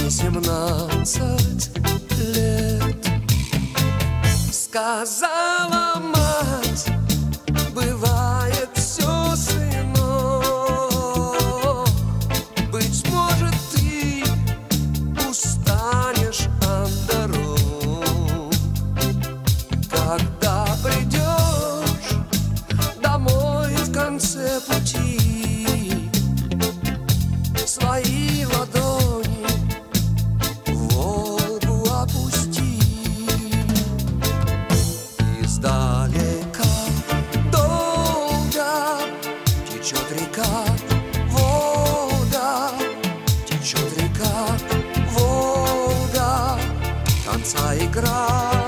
17 лет. Сказала мать, бывает все с иной. Быть может, ты устанешь от дорог, когда придешь домой в конце пути. Свои ладони в Волгу опусти. Издалека долго течет река Волга, течет река Волга, конца игра.